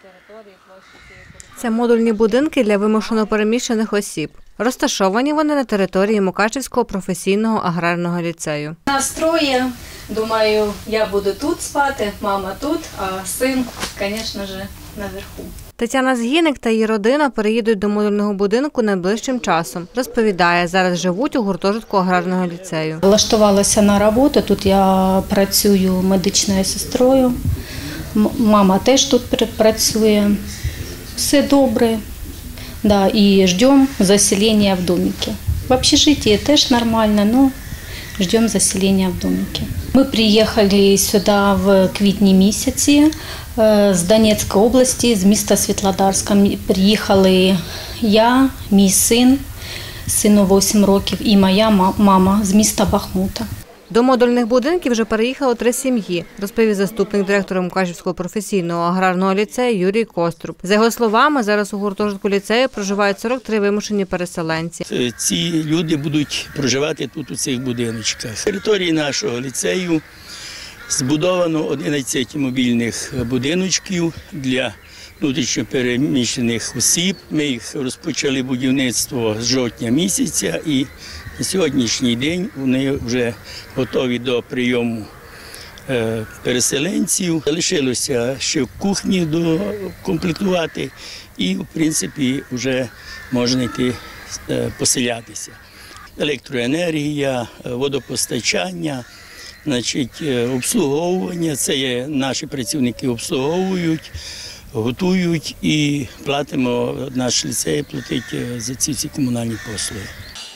Це модульні будинки для вимушено переміщених осіб. Розташовані вони на території Мукачівського професійного аграрного ліцею. Нас троє. Думаю, я буду тут спати, мама тут, а син, звісно ж, наверху. Тетяна Згіник та її родина переїдуть до модульного будинку найближчим часом. Розповідає, зараз живуть у гуртожитку аграрного ліцею. Влаштувалася на роботу, тут я працюю медичною сестрою, мама теж тут працює, все добре. Да, и ждем заселения в домике. В общежитии теж нормально, но ждем заселения в домике. Мы приехали сюда в квітні місяці з Донецької області, з міста Світлодарська. Приїхали я, мій син, сину 8 років, і моя мама з міста Бахмута. До модульних будинків вже переїхало 3 сім'ї, розповів заступник директора Мукачівського професійного аграрного ліцею Юрій Коструб. За його словами, зараз у гуртожитку ліцею проживають 43 вимушені переселенці. Ці люди будуть проживати тут у цих будиночках. На території нашого ліцею збудовано 11 мобільних будиночків для внутрішньо переміщених осіб. Ми їх розпочали будівництво з жовтня місяця і на сьогоднішній день вони вже готові до прийому переселенців. Залишилося ще в кухні докомплектувати і, в принципі, вже можна йти поселятися. Електроенергія, водопостачання, обслуговування. Це є наші працівники обслуговують, готують і платимо, наш ліцей платить за ці комунальні послуги.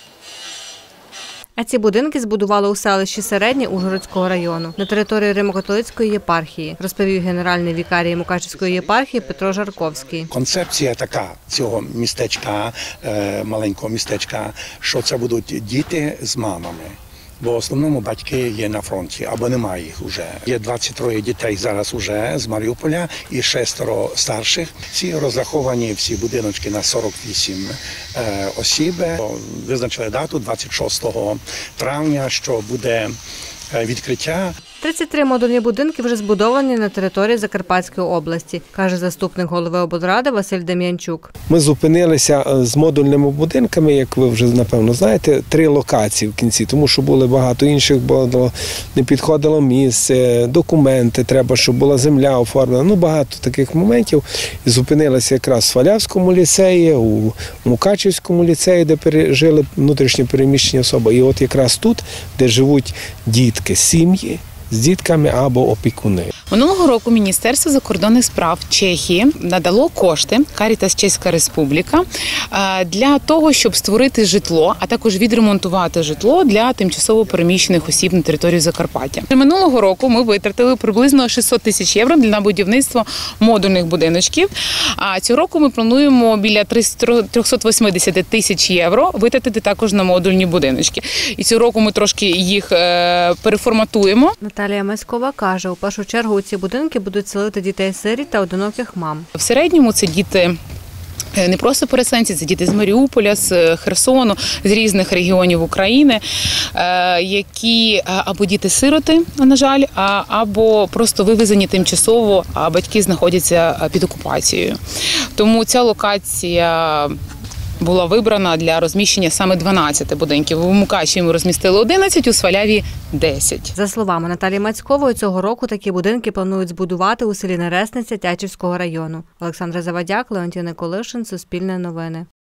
А ці будинки збудували у селищі Середнє Ужгородського району на території Римо-католицької єпархії, розповів генеральний вікарій Мукачівської єпархії Петро Жарковський. Концепція така цього містечка, маленького містечка, що це будуть діти з мамами. Бо в основному батьки є на фронті, або немає їх вже. Є 23 дітей зараз вже з Маріуполя і 6 старших. Всі розраховані, всі будиночки на 48 осіб. Визначили дату 26 травня, що буде відкриття. 33 модульні будинки вже збудовані на території Закарпатської області, каже заступник голови облради Василь Дем'янчук. Ми зупинилися з модульними будинками, як ви вже, напевно, знаєте, 3 локації в кінці, тому що були багато інших, бо не підходило місце, документи, треба, щоб була земля оформлена, багато таких моментів. І зупинилися якраз в Свалявському ліцеї, у Мукачівському ліцеї, де жили внутрішньо переміщені особи. І от якраз тут, де живуть дітки, сім'ї, з дітками або опікуни. Минулого року Міністерство закордонних справ Чехії надало кошти Карітас Чеська Республіка для того, щоб створити житло, а також відремонтувати житло для тимчасово переміщених осіб на території Закарпаття. Минулого року ми витратили приблизно 600 тисяч євро на будівництво модульних будиночків. А цього року ми плануємо біля 380 тисяч євро витратити також на модульні будиночки. І цього року ми трошки їх переформатуємо. Наталія Маськова каже, у першу чергу у ці будинки будуть селити дітей-сиріт та одиноких мам. В середньому це діти не просто переселенці, це діти з Маріуполя, з Херсону, з різних регіонів України, які або діти-сироти, на жаль, або просто вивезені тимчасово, а батьки знаходяться під окупацією. Тому ця локація була вибрана для розміщення саме 12 будинків. У Мукачеві ми розмістили 11, у Сваляві – 10. За словами Наталії Мацькової, цього року такі будинки планують збудувати у селі Нересниця Тячівського району. Олександра Завадяк, Леонтій Николишин, Суспільне новини.